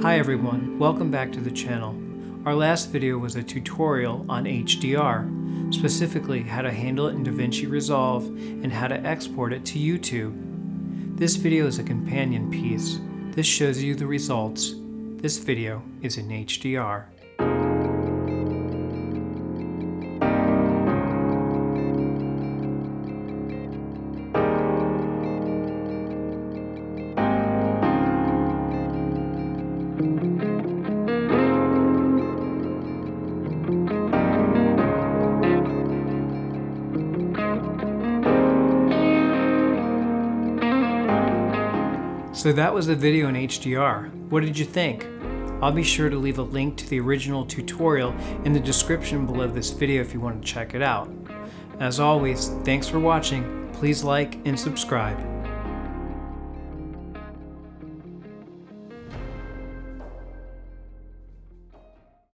Hi everyone, welcome back to the channel. Our last video was a tutorial on HDR, specifically how to handle it in DaVinci Resolve and how to export it to YouTube. This video is a companion piece. This shows you the results. This video is in HDR. So that was the video in HDR. What did you think? I'll be sure to leave a link to the original tutorial in the description below this video if you want to check it out. As always, thanks for watching. Please like and subscribe.